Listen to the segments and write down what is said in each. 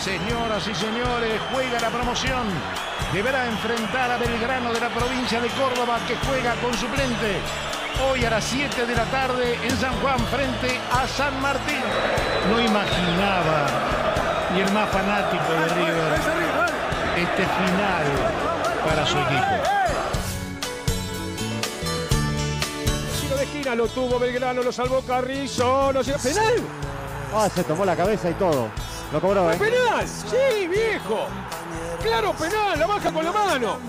Señoras y señores, juega la promoción. Deberá enfrentar a Belgrano de la provincia de Córdoba, que juega con suplente. Hoy a las 7 de la tarde en San Juan, frente a San Martín. No imaginaba, ni el más fanático de River, este final para su equipo. Tiro de esquina, lo tuvo Belgrano, lo salvó Carrizo, no llega. ¡Penal! Ah, se tomó la cabeza y todo. Lo cobró, ¿eh? ¡Penal! ¡Sí, viejo! ¡Claro, penal! ¡La baja con la mano!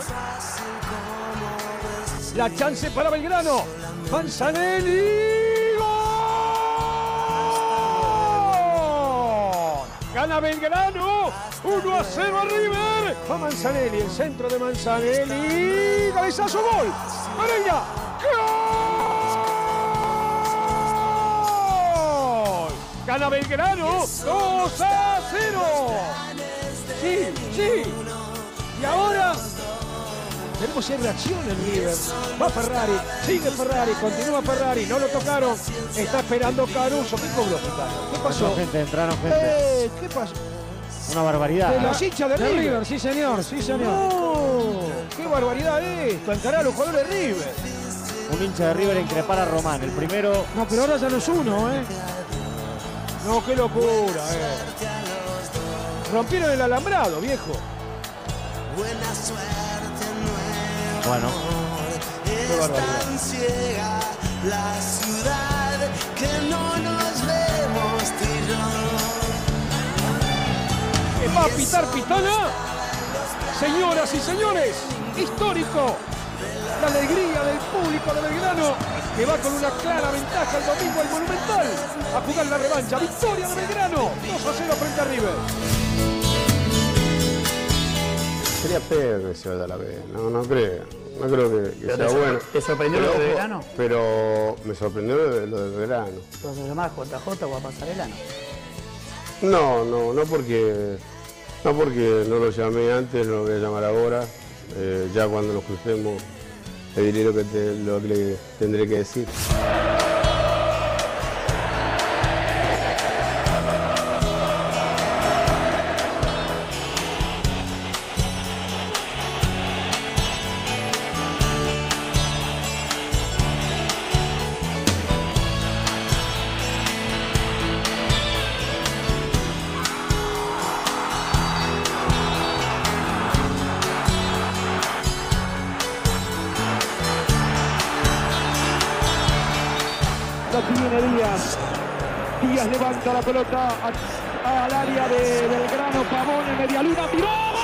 La chance para Belgrano. Manzanelli. ¡Gol! Gana Belgrano. 1-0 a River. Va Manzanelli, el centro de Manzanelli. Cabezazo, gol. Pereira. ¡Gol! Gana Belgrano. 2-0. Sí, sí. Y ahora tenemos ya reacción en River. Va Ferrari, sigue Ferrari, continúa Ferrari, no lo tocaron. Está esperando Caruso. ¿Qué cobró Gitano? ¿Qué pasó? Entraron gente. ¿Qué pasó? Una barbaridad. De los hinchas de River. Sí, señor, sí, señor. No, qué barbaridad esto. Encarar a los jugadores de River. Un hincha de River increpar a Román. El primero. No, pero ahora ya no es uno, ¿eh? No, qué locura, Rompieron el alambrado, viejo. Bueno. Qué barbaridad. La ciudad que no nos vemos tú y yo. Va a pitar Pitana. Señoras y señores, histórico. La alegría del público de Belgrano, que va con una clara ventaja el domingo al Monumental a jugar la revancha. Victoria de Belgrano, 2-0 frente a River. Sería peor que se vaya a la B, no creo. No creo que sea bueno. ¿Te sorprendió lo de Belgrano? Pero me sorprendió lo de Belgrano. ¿Entonces llamás JJ o a Pasarela? No porque no lo llamé antes, no lo voy a llamar ahora. Ya cuando nos crucemos te diré lo que le tendré que decir. Tiene Díaz levanta la pelota al área de Belgrano. Pavón en media luna, tiró.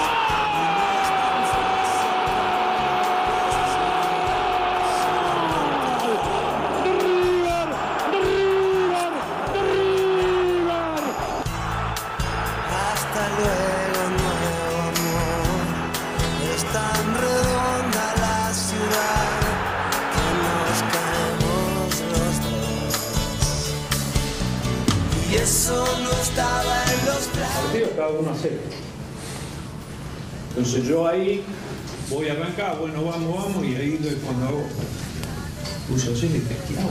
Hasta luego, nuevo amor. Es tan redonda la ciudad que nos caemos los dos. Y eso no estaba en los planes. El partido estaba 1-0. Entonces yo ahí voy a arrancar, bueno, vamos, y ahí es cuando hago pulsación y pesqueado.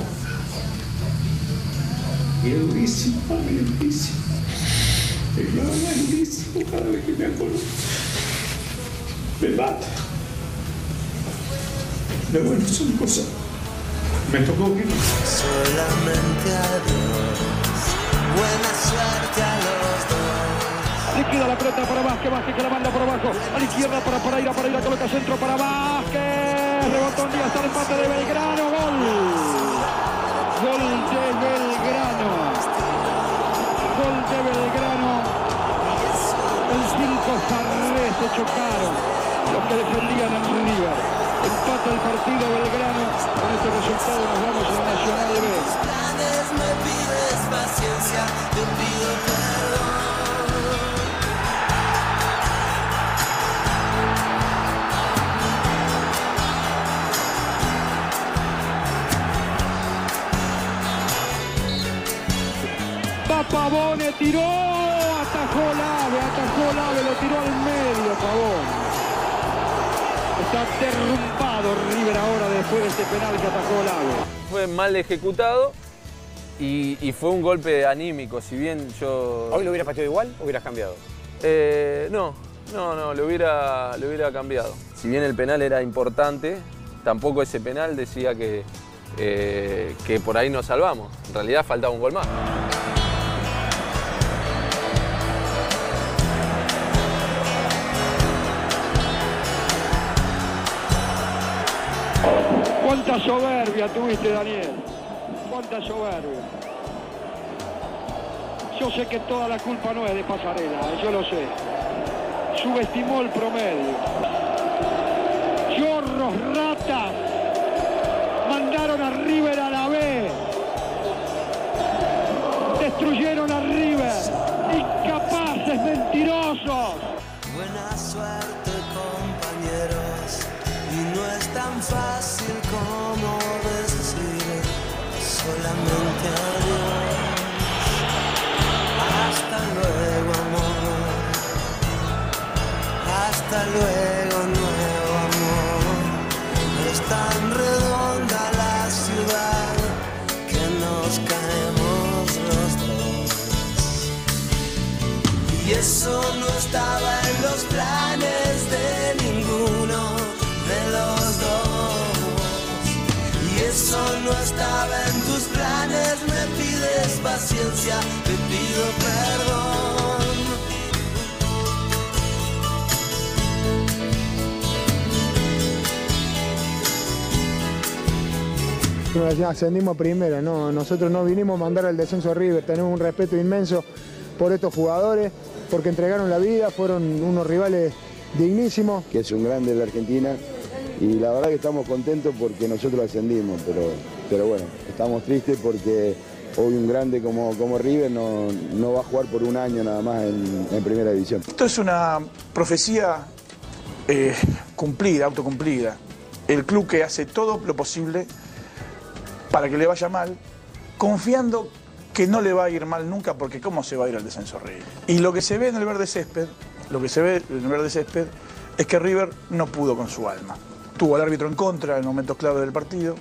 Y es durísimo, para mí es durísimo. Es durísimo cada vez que me acuerdo. Me mata. Pero bueno, son cosas. Me tocó que Solamente adiós. Buena suerte a los dos. Le queda la pelota para Vázquez que la manda por abajo. A la izquierda para Pereira coloca centro para Vázquez. Rebotón Díaz, está el empate de Belgrano. Gol. Gol de Belgrano. Gol de Belgrano. El 5 Farré se chocaron los que defendían en River. Empata el partido Belgrano. Con este resultado nos vamos a la Nacional B. Me pides paciencia, te pido perdón. Pavone tiró, atajó Lave, lo tiró al medio, Pavón. Está derrumbado River ahora después de este penal que atajó Lave. Fue mal ejecutado y fue un golpe anímico, si bien yo... ¿Hoy lo hubieras pateado igual o hubieras cambiado? No, lo hubiera cambiado. Si bien el penal era importante, tampoco ese penal decía que por ahí nos salvamos. En realidad faltaba un gol más. Cuánta soberbia tuviste, Daniel. Cuánta soberbia. Yo sé que toda la culpa no es de Pasarela, yo lo sé. Subestimó el promedio. Chorros, ratas. Mandaron a River a la B. Destruyeron a River. Incapaces, mentirosos. Buena suerte, compañeros. Y no es tan fácil como decir solamente adiós. Hasta luego, amor. Hasta luego, nuevo amor. Es tan redonda la ciudad que nos caemos los dos. Y eso no estaba en los planes de ninguno de los dos. Y eso no estaba en tus planes. Me pides paciencia, te pido perdón. Ascendimos primero, no, nosotros no vinimos a mandar al descenso a River, tenemos un respeto inmenso por estos jugadores, porque entregaron la vida, fueron unos rivales dignísimos. Que es un grande de la Argentina y la verdad que estamos contentos porque nosotros ascendimos, pero bueno, estamos tristes porque hoy un grande como River no va a jugar por un año nada más en primera división. Esto es una profecía cumplida, autocumplida. El club que hace todo lo posible para que le vaya mal, confiando que no le va a ir mal nunca, porque ¿cómo se va a ir al descenso River? Y lo que se ve en el verde césped, es que River no pudo con su alma. Tuvo al árbitro en contra en momentos clave del partido,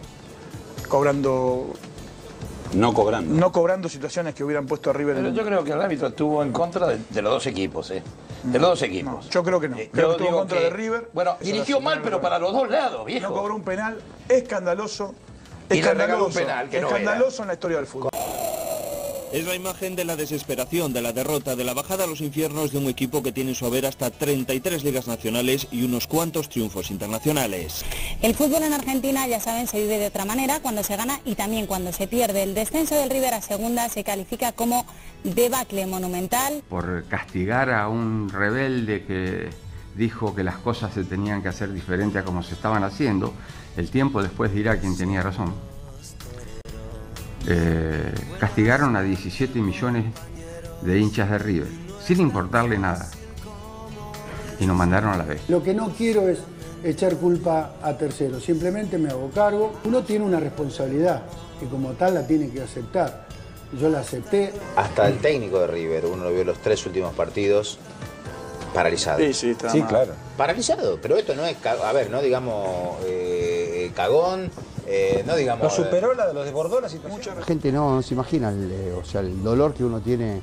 no cobrando situaciones que hubieran puesto a River. Pero yo creo que el árbitro estuvo en contra de los dos equipos, De los dos equipos. No, yo creo que no. Creo que estuvo en contra de River. Bueno, dirigió mal, pero para los dos lados, viejo. No cobró un penal escandaloso. Y le regaló un penal, que escandaloso en la historia del fútbol. Es la imagen de la desesperación, de la derrota, de la bajada a los infiernos de un equipo que tiene en su haber hasta 33 ligas nacionales y unos cuantos triunfos internacionales. El fútbol en Argentina, ya saben, se vive de otra manera, cuando se gana y también cuando se pierde. El descenso del River a segunda se califica como debacle monumental. Por castigar a un rebelde que dijo que las cosas se tenían que hacer diferente a como se estaban haciendo, el tiempo después dirá quién tenía razón. Castigaron a 17 millones de hinchas de River, sin importarle nada, y nos mandaron a la B. Lo que no quiero es echar culpa a terceros, simplemente me hago cargo. Uno tiene una responsabilidad y como tal la tiene que aceptar. Yo la acepté. Hasta el técnico de River, uno lo vio los 3 últimos partidos paralizado. Sí, claro. Paralizado, pero esto no es, no digamos cagón. No digamos. ¿Lo superó la de los desbordó la situación? La gente no se imagina el dolor que uno tiene,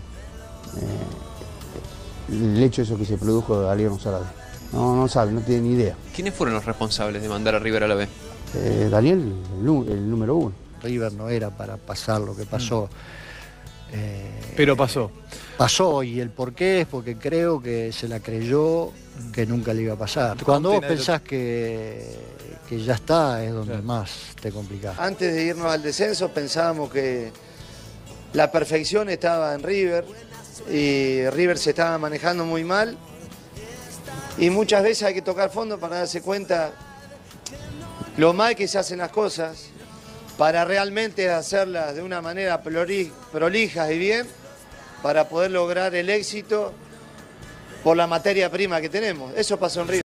el hecho de eso que se produjo de Daniel González. No sabe, no tiene ni idea. ¿Quiénes fueron los responsables de mandar a River a la B? Daniel, el número 1. River no era para pasar lo que pasó. Pero pasó. Pasó, y el por qué es porque creo que se la creyó que nunca le iba a pasar. Cuando vos pensás que ya está, es donde más te complicás. Antes de irnos al descenso pensábamos que la perfección estaba en River y River se estaba manejando muy mal y muchas veces hay que tocar fondo para darse cuenta lo mal que se hacen las cosas para realmente hacerlas de una manera prolijas y bien para poder lograr el éxito por la materia prima que tenemos. Eso pasó en River.